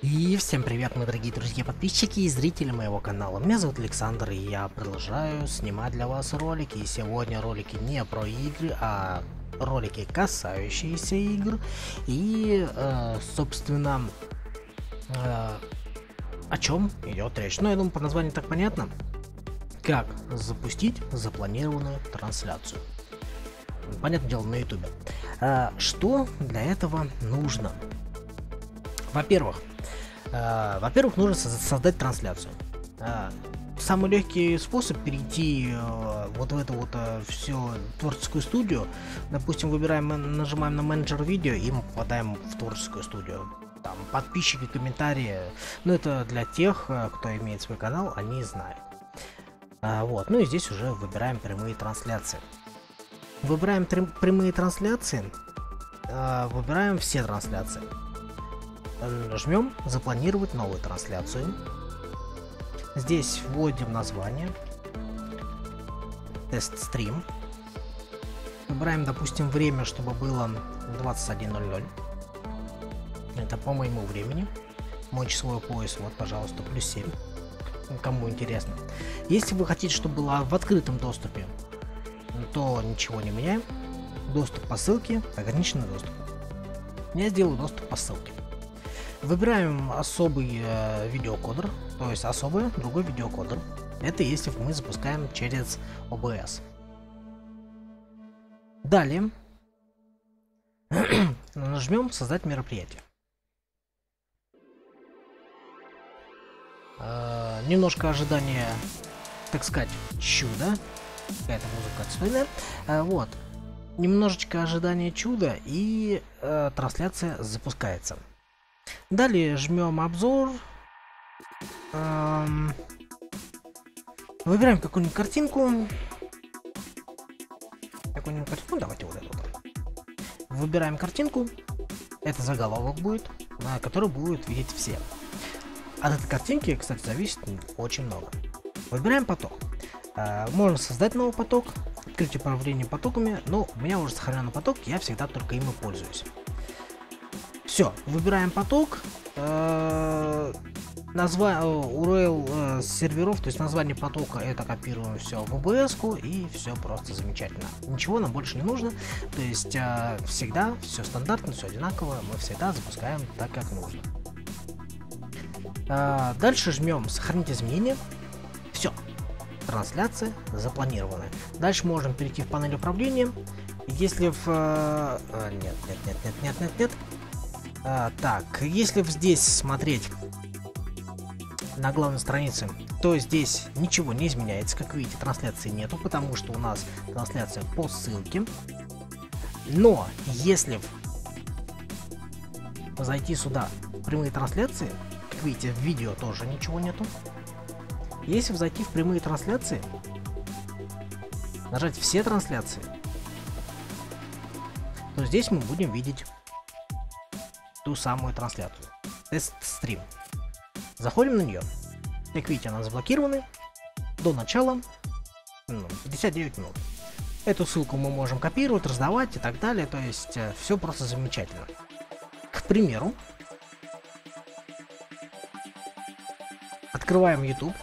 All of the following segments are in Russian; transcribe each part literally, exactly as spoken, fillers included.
И всем привет, мои дорогие друзья, подписчики и зрители моего канала. Меня зовут Александр, и я продолжаю снимать для вас ролики. И сегодня ролики не про игры, а ролики, касающиеся игр. И, э, собственно, э, о чем идет речь? Ну, я думаю, по названию так понятно. Как запустить запланированную трансляцию. Понятное дело, на ютубе. Э, что для этого нужно? Во-первых, Uh, во-первых, нужно создать трансляцию. Uh, самый легкий способ перейти uh, вот в эту вот uh, всю творческую студию. Допустим, выбираем, нажимаем на менеджер видео, и мы попадаем в творческую студию. Там подписчики, комментарии. Ну, это для тех, uh, кто имеет свой канал, они знают. Uh, вот. Ну и здесь уже выбираем прямые трансляции. Выбираем прямые трансляции. Uh, выбираем все трансляции. Нажмем запланировать новую трансляцию. Здесь вводим название тест стрим. Выбираем, допустим, время, чтобы было двадцать один ноль ноль. Это по моему времени. Мой часовой пояс, вот, пожалуйста, плюс семь. Кому интересно. Если вы хотите, чтобы было в открытом доступе, то ничего не меняем. Доступ по ссылке, ограниченный доступ. Я сделаю доступ по ссылке. Выбираем особый э, видеокодер, то есть особый другой видеокодер. Это если мы запускаем через о бэ эс. Далее нажмем создать мероприятие. Э, немножко ожидания, так сказать, чуда. Какая-то музыка отстойная. Э, вот. Немножечко ожидания чуда, и э, трансляция запускается. Далее жмем обзор. Эм, выбираем какую-нибудь картинку. Какую-нибудь картинку. Давайте вот эту. Выбираем картинку. Это заголовок будет, на который будут видеть все. От этой картинки, кстати, зависит очень много. Выбираем поток. Э, можно создать новый поток, открыть управление потоками, но у меня уже сохраненный поток, я всегда только им и пользуюсь. Все, выбираем поток, э, название ю ар эл э, серверов, то есть название потока, это копируем все в о бэ эс-ку, и все просто замечательно. Ничего нам больше не нужно, то есть э, всегда все стандартно, все одинаково, мы всегда запускаем так, как нужно. Э, дальше жмем сохранить изменения. Все, трансляция запланирована. Дальше можем перейти в панель управления. Если в... Э, нет, нет, нет, нет, нет, нет, нет. А, так, если здесь смотреть на главной странице, то здесь ничего не изменяется. Как видите, трансляции нету, потому что у нас трансляция по ссылке. Но если зайти сюда в прямые трансляции, как видите, в видео тоже ничего нету. Если зайти в прямые трансляции, нажать все трансляции, то здесь мы будем видеть ту самую трансляцию. Тест стрим. Заходим на нее. Как видите, она заблокирована. До начала ну, пятьдесят девять минут. Эту ссылку мы можем копировать, раздавать и так далее. То есть э, все просто замечательно. К примеру, открываем YouTube.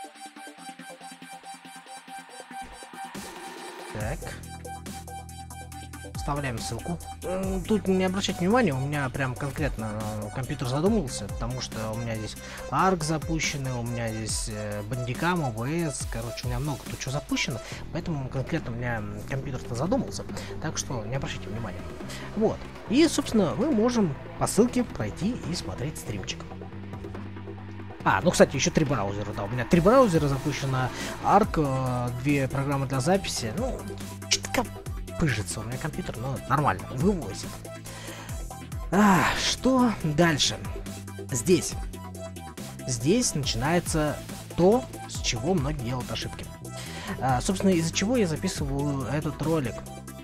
Так. Вставляем ссылку. Тут не обращайте внимания, у меня прям конкретно компьютер задумался, потому что у меня здесь арк запущенный, у меня здесь бандикам, о бэ эс, короче, у меня много тут что запущено, поэтому конкретно у меня компьютер-то задумался, так что не обращайте внимания. Вот. И, собственно, мы можем по ссылке пройти и смотреть стримчик. А, ну, кстати, еще три браузера, да, у меня три браузера запущено, арк, две программы для записи, ну, что-то пыжится у меня компьютер, но нормально, вывозит. А, что дальше? Здесь. Здесь начинается то, с чего многие делают ошибки. А, собственно, из-за чего я записываю этот ролик.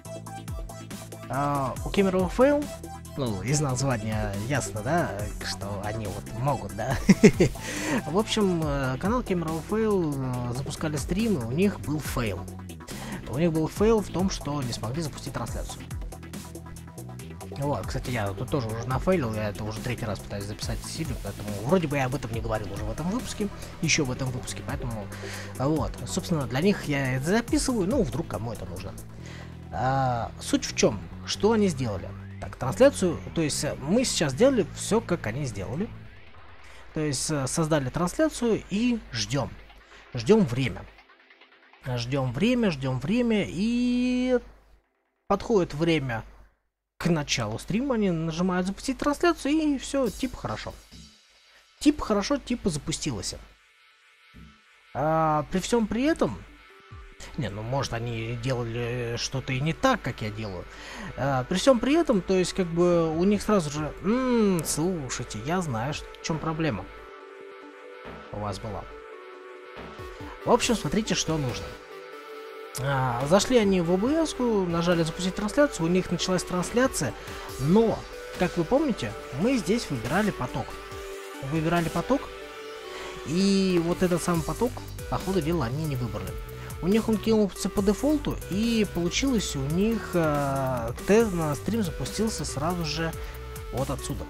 А, у Camera Fail, ну, из названия ясно, да, что они вот могут, да. В общем, канал Camera Fail запускали стримы, у них был фейл. У них был фейл в том, что не смогли запустить трансляцию. Вот, кстати, я тут тоже уже нафейлил, я это уже третий раз пытаюсь записать серию, поэтому вроде бы я об этом не говорил уже в этом выпуске, еще в этом выпуске, поэтому вот, собственно, для них я это записываю, ну, вдруг кому это нужно. А, суть в чем, что они сделали? Так, трансляцию, то есть мы сейчас сделали все, как они сделали, то есть создали трансляцию и ждем, ждем время, ждем время, ждем время, и подходит время к началу стрима, они нажимают запустить трансляцию, и все, типа хорошо. Типа хорошо, типа запустилось. А, при всем при этом, не, ну может они делали что-то и не так, как я делаю. А, при всем при этом, то есть как бы у них сразу же, м-м, слушайте, я знаю, что, в чем проблема у вас была. В общем, смотрите, что нужно. А, зашли они в о бэ эс-ку, нажали запустить трансляцию, у них началась трансляция, но, как вы помните, мы здесь выбирали поток. Выбирали поток, и вот этот самый поток, по ходу дела, они не выбрали. У них он кинулся по дефолту, и получилось у них, а, на стрим запустился сразу же вот отсюда.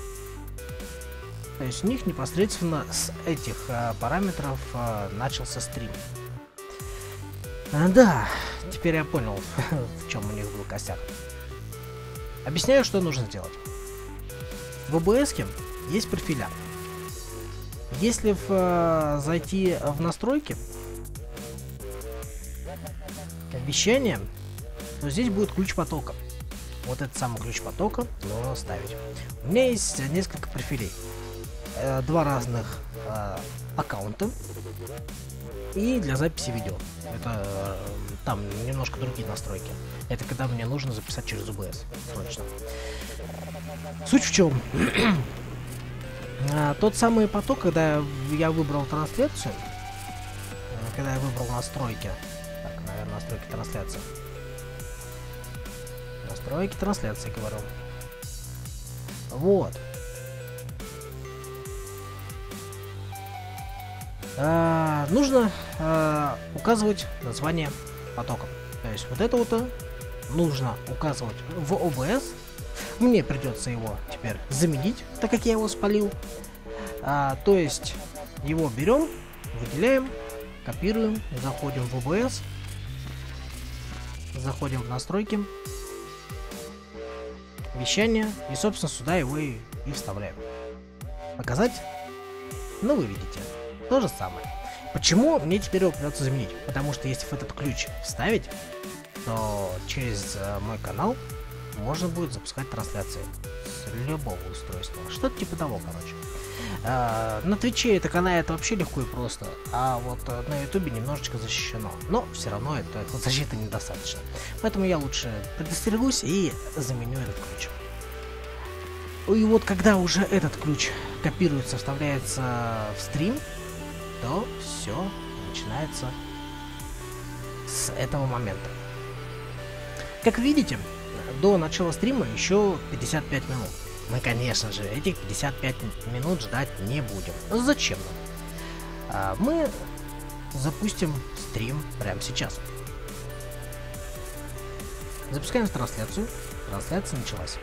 То есть у них непосредственно с этих а, параметров а, начался стрим. А, да, теперь я понял, в чем у них был косяк. Объясняю, что нужно сделать. В о бэ эс-ке есть профиля. Если в, э, зайти в настройки, вещание, то здесь будет ключ потока. Вот этот самый ключ потока нужно ставить. У меня есть несколько профилей. Э, два разных э, аккаунта. И для записи видео. Это э, там немножко другие настройки. Это когда мне нужно записать через о бэ эс. Срочно. Суть в чем? а, тот самый поток, когда я выбрал трансляцию, когда я выбрал настройки. Так, наверное, настройки трансляции. Настройки трансляции, говорю. Вот. А, нужно а, указывать название потока. То есть вот это вот нужно указывать в о бэ эс. Мне придется его теперь заменить, так как я его спалил. А, то есть его берем, выделяем, копируем, заходим в о бэ эс, заходим в настройки, вещание, и собственно сюда его и, и вставляем. Показать? Ну вы видите. То же самое. Почему мне теперь его придется заменить? Потому что если в этот ключ вставить, то через э, мой канал можно будет запускать трансляции с любого устройства. Что-то типа того, короче. Э, на Твиче это канал это вообще легко и просто, а вот э, на Ютубе немножечко защищено. Но все равно это, это защиты недостаточно. Поэтому я лучше предостерегусь и заменю этот ключ. И вот когда уже этот ключ копируется, вставляется в стрим, то все начинается с этого момента. Как видите, до начала стрима еще пятьдесят пять минут. Мы, конечно же, этих пятьдесят пять минут ждать не будем. Зачем нам? А мы запустим стрим прямо сейчас. Запускаем трансляцию. Трансляция началась.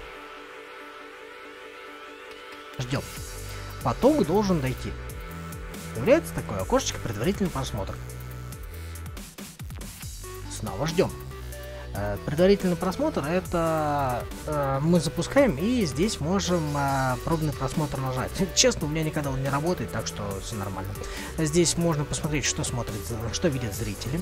Ждем. Поток должен дойти. Появляется такое окошечко предварительный просмотр. Снова ждем. Э, предварительный просмотр это э, мы запускаем и здесь можем э, пробный просмотр нажать. Честно, у меня никогда он не работает, так что все нормально. Здесь можно посмотреть, что смотрит, что видят зрители.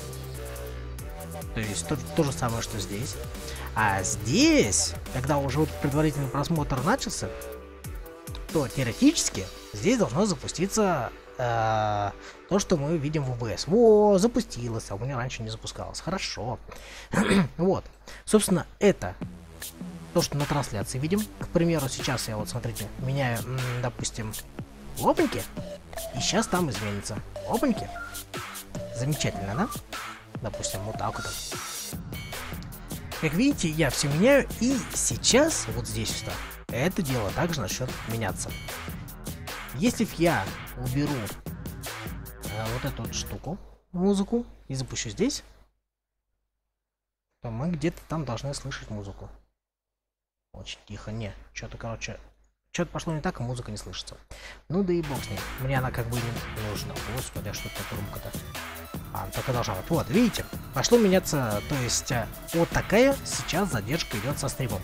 То есть то, то же самое, что здесь. А здесь, когда уже вот предварительный просмотр начался, то теоретически здесь должно запуститься э, то, что мы видим в о бэ эс. Во, запустилось, а у меня раньше не запускалось. Хорошо. Вот. Собственно, это то, что на трансляции видим. К примеру, сейчас я вот, смотрите, меняю, допустим, опаньки, и сейчас там изменится. Опаньки. Замечательно, да? Допустим, вот так вот. Как видите, я все меняю, и сейчас вот здесь что. Это дело также начнет меняться. Если я уберу э, вот эту вот штуку, музыку, и запущу здесь, то мы где-то там должны слышать музыку. Очень тихо. Не, что-то, короче, что-то пошло не так, а музыка не слышится. Ну да и бог с ней. Мне она как бы не нужна. Господи, а что это громко-то? А, только должна быть. Вот, видите, пошло меняться, то есть вот такая сейчас задержка идет со стримом.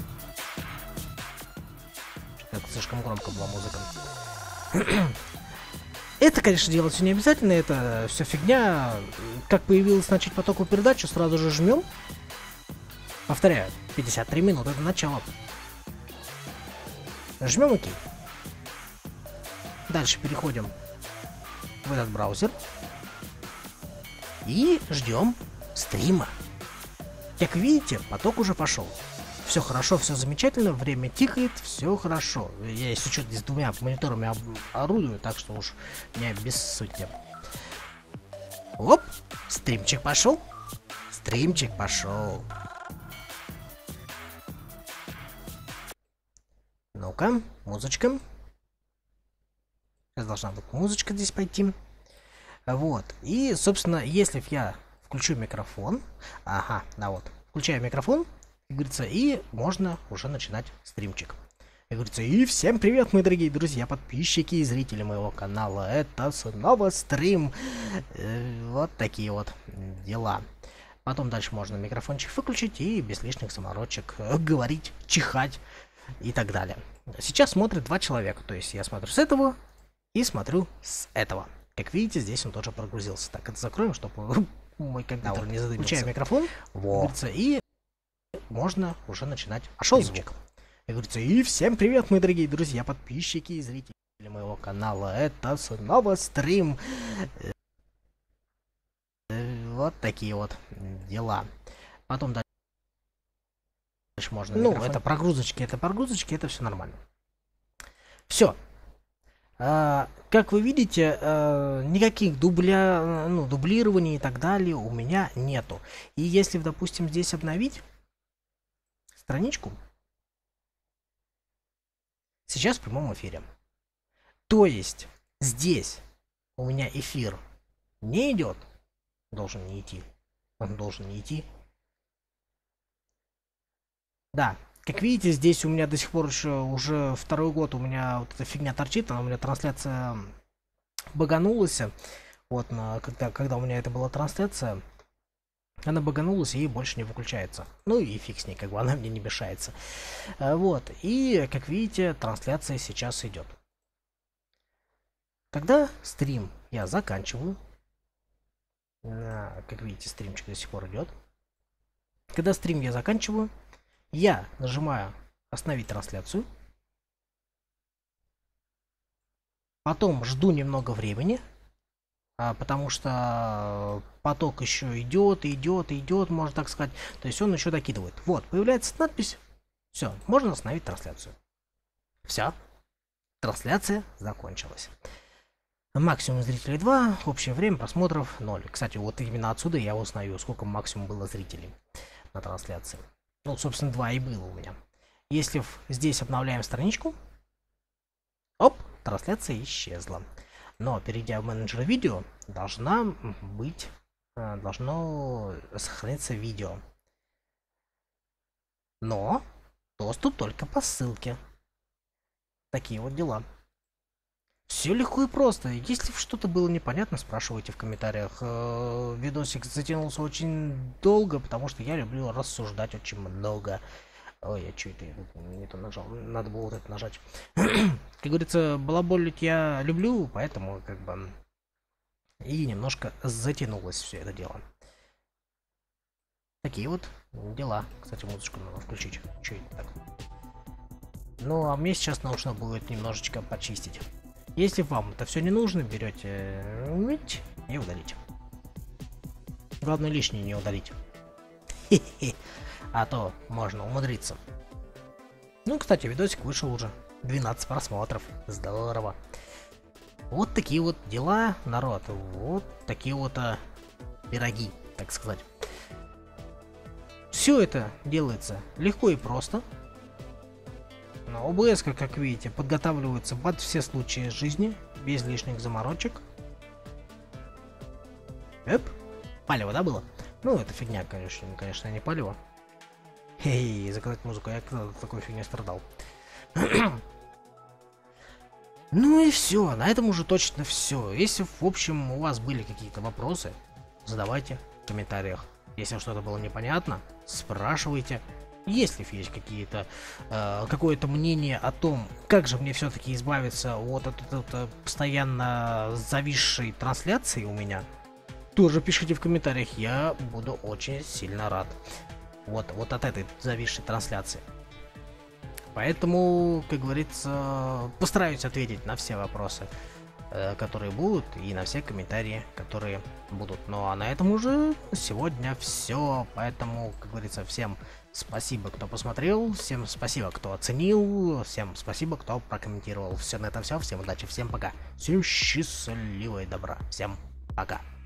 Это слишком громко была музыка. Это, конечно, делать все не обязательно, это все фигня. Как появилась начать потоковую передачу, сразу же жмем. Повторяю, пятьдесят три минуты до начала. Жмем ОК. Дальше переходим в этот браузер. И ждем стрима. Как видите, поток уже пошел. Все хорошо, все замечательно, время тикает, все хорошо. Я, если что, с двумя мониторами орудую, так что уж меня без сути. Оп, стримчик пошел. Стримчик пошел. Ну-ка, музычка. Сейчас должна быть музычка здесь пойти. Вот. И, собственно, если я включу микрофон. Ага, да вот. Включаю микрофон. Как говорится, и можно уже начинать стримчик. Как говорится, и всем привет, мои дорогие друзья, подписчики и зрители моего канала. Это снова стрим. Э, вот такие вот дела. Потом дальше можно микрофончик выключить и без лишних заморочек э, говорить, чихать и так далее. Сейчас смотрят два человека. То есть я смотрю с этого и смотрю с этого. Как видите, здесь он тоже прогрузился. Так, это закроем, чтобы мой компьютер не задымился. Включаю микрофон. Вот. И можно уже начинать. Пошел звук. Как говорится, и всем привет, мои дорогие друзья, подписчики и зрители моего канала. Это снова стрим. Вот такие вот дела. Потом дальше можно. Ну, микрофон. Это прогрузочки, это прогрузочки, это все нормально. Все. А, как вы видите, а, никаких дубля, ну, дублирований и так далее у меня нету. И если, допустим, здесь обновить страничку, сейчас в прямом эфире. То есть здесь у меня эфир не идет, должен не идти, он должен не идти. Да, как видите, здесь у меня до сих пор еще уже второй год у меня вот эта фигня торчит, она у меня трансляция баганулась. Вот, на, когда, когда у меня это была трансляция, она баганулась и больше не выключается. Ну и фиг с ней, как бы она мне не мешается. Вот, и как видите, трансляция сейчас идет. Тогда стрим я заканчиваю. Как видите, стримчик до сих пор идет. Когда стрим я заканчиваю, я нажимаю остановить трансляцию. Потом жду немного времени, потому что поток еще идет, идет, идет, можно так сказать. То есть он еще докидывает. Вот, появляется надпись. Все, можно остановить трансляцию. Все, трансляция закончилась. Максимум зрителей два, общее время просмотров ноль. Кстати, вот именно отсюда я узнаю, сколько максимум было зрителей на трансляции. Ну, собственно, два и было у меня. Если здесь обновляем страничку, оп, трансляция исчезла. Но, перейдя в менеджер видео, должна быть, должно сохраниться видео. Но доступ только по ссылке. Такие вот дела. Все легко и просто. Если что-то было непонятно, спрашивайте в комментариях. Видосик затянулся очень долго, потому что я люблю рассуждать очень много. Ой, я что это не то нажал. Надо было вот это нажать. Как говорится, балаболить я люблю, поэтому как бы и немножко затянулось все это дело. Такие вот дела. Кстати, музычку надо включить. Че это так? Ну, а мне сейчас нужно будет немножечко почистить. Если вам это все не нужно, берете и удалите. Главное, лишнее не удалить. А то можно умудриться. Ну, кстати, видосик вышел уже. двенадцать просмотров. Здорово. Вот такие вот дела, народ. Вот такие вот а, пироги, так сказать. Все это делается легко и просто. о бэ эс, как видите, подготавливается под все случаи жизни, без лишних заморочек. Эп, палево, да, было? Ну, это фигня, конечно, конечно, не палево. Эй, заказать музыку, я когда такой фигней страдал. Ну и все, на этом уже точно все. Если, в общем, у вас были какие-то вопросы, задавайте в комментариях. Если что-то было непонятно, спрашивайте. Если есть какие-то э, какое-то мнение о том, как же мне все-таки избавиться от, от, от, от, от постоянно зависшей трансляции у меня, тоже пишите в комментариях, я буду очень сильно рад. Вот, вот от этой зависшей трансляции. Поэтому, как говорится, постараюсь ответить на все вопросы, э, которые будут, и на все комментарии, которые будут. Ну а на этом уже сегодня все. Поэтому, как говорится, всем спасибо, кто посмотрел, всем спасибо, кто оценил, всем спасибо, кто прокомментировал. Все на этом все. Всем удачи, всем пока. Всем счастливого и добра. Всем пока.